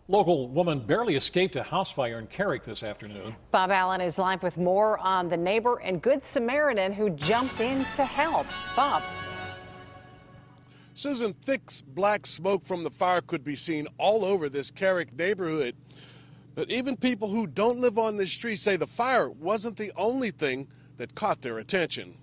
Local woman barely escaped a house fire in Carrick this afternoon. Bob Allen is live with more on the neighbor and Good Samaritan who jumped in to help. Bob. Susan, thick black smoke from the fire could be seen all over this Carrick neighborhood. But even people who don't live on this street say the fire wasn't the only thing that caught their attention.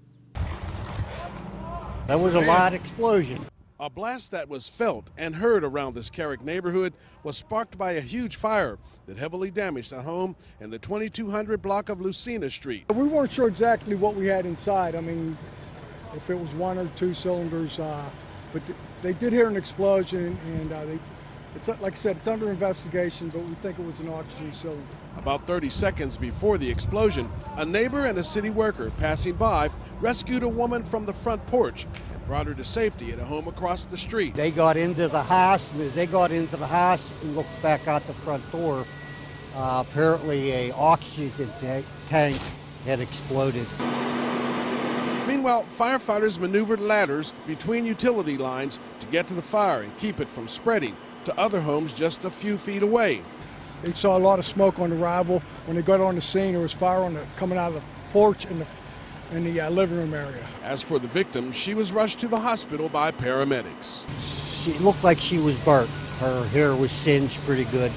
There was a loud explosion. A blast that was felt and heard around this Carrick neighborhood was sparked by a huge fire that heavily damaged a home in the 2200 block of Lucina Street. We weren't sure exactly what we had inside. I mean, if it was one or two cylinders, but they did hear an explosion, and it's like I said, it's under investigation, but we think it was an oxygen cylinder. About 30 seconds before the explosion, a neighbor and a city worker passing by rescued a woman from the front porch and brought her to safety at a home across the street. They got into the house, and as they got into the house and looked back out the front door, apparently a oxygen tank had exploded. Meanwhile, firefighters maneuvered ladders between utility lines to get to the fire and keep it from spreading to other homes just a few feet away. They saw a lot of smoke on arrival. When they got on the scene, there was fire coming out of the porch in the living room area. As for the victim, she was rushed to the hospital by paramedics. She looked like she was burnt. Her hair was singed pretty good.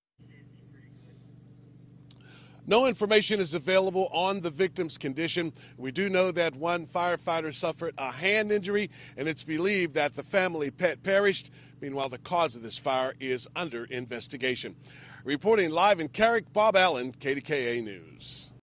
No information is available on the victim's condition. We do know that one firefighter suffered a hand injury, and it's believed that the family pet perished. Meanwhile, the cause of this fire is under investigation. Reporting live in Carrick, Bob Allen, KDKA News.